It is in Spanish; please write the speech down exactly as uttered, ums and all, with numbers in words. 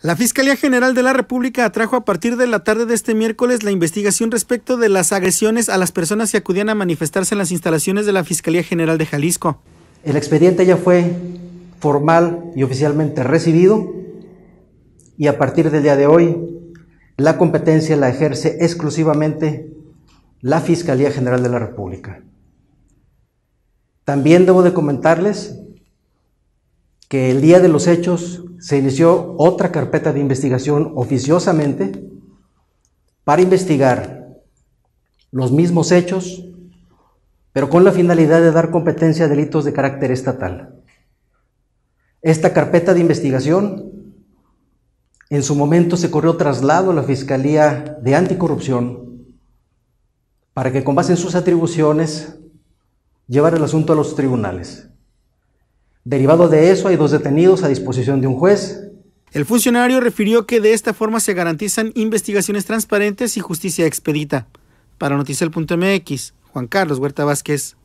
La Fiscalía General de la República atrajo a partir de la tarde de este miércoles la investigación respecto de las agresiones a las personas que acudían a manifestarse en las instalaciones de la Fiscalía General de Jalisco. El expediente ya fue formal y oficialmente recibido y a partir del día de hoy la competencia la ejerce exclusivamente la Fiscalía General de la República. También debo de comentarles que el día de los hechos se inició otra carpeta de investigación oficiosamente para investigar los mismos hechos, pero con la finalidad de dar competencia a delitos de carácter estatal. Esta carpeta de investigación en su momento se corrió traslado a la Fiscalía de Anticorrupción para que con base en sus atribuciones llevar el asunto a los tribunales. Derivado de eso, hay dos detenidos a disposición de un juez. El funcionario refirió que de esta forma se garantizan investigaciones transparentes y justicia expedita. Para Noticel punto M X, Juan Carlos Huerta Vázquez.